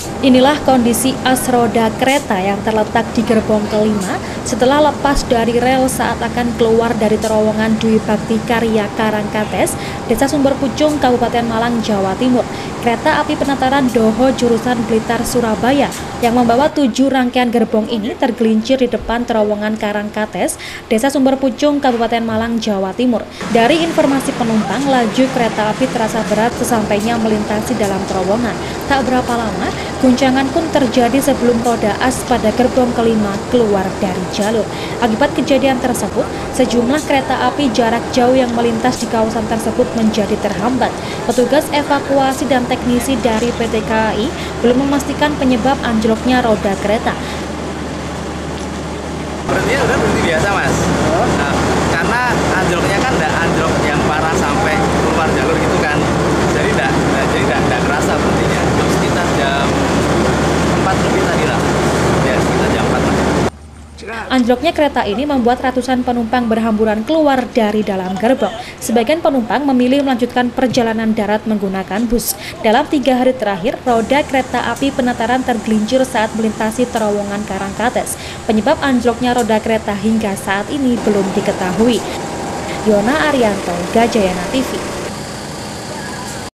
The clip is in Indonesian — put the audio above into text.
Inilah kondisi as roda kereta yang terletak di gerbong kelima setelah lepas dari rel saat akan keluar dari terowongan Dwi Bakti Karya Karangkates, Desa Sumber Pucung, Kabupaten Malang, Jawa Timur. Kereta api penataran Doho jurusan Blitar, Surabaya yang membawa 7 rangkaian gerbong ini tergelincir di depan terowongan Karangkates, Desa Sumber Pucung, Kabupaten Malang, Jawa Timur. Dari informasi penumpang, laju kereta api terasa berat sesampainya melintasi dalam terowongan. Tak berapa lama, guncangan pun terjadi sebelum roda as pada gerbong kelima keluar dari jalur. Akibat kejadian tersebut, sejumlah kereta api jarak jauh yang melintas di kawasan tersebut menjadi terhambat. Petugas evakuasi dan teknisi dari PT KAI belum memastikan penyebab anjloknya roda kereta. Berhentinya udah berhenti biasa, Mas. Nah, karena anjloknya kan nggak anjlok yang parah sampai keluar jalur gitu kan. Jadi nggak kerasa berhentinya. Sekitar jam 4 lebih tadi lah. Ya, sekitar jam 4 lah. Anjloknya kereta ini membuat ratusan penumpang berhamburan keluar dari dalam gerbong. Sebagian penumpang memilih melanjutkan perjalanan darat menggunakan bus. Dalam 3 hari terakhir, roda kereta api penataran tergelincir saat melintasi terowongan Karangkates. Penyebab anjloknya roda kereta hingga saat ini belum diketahui. Yona Arianto, Gajayana TV.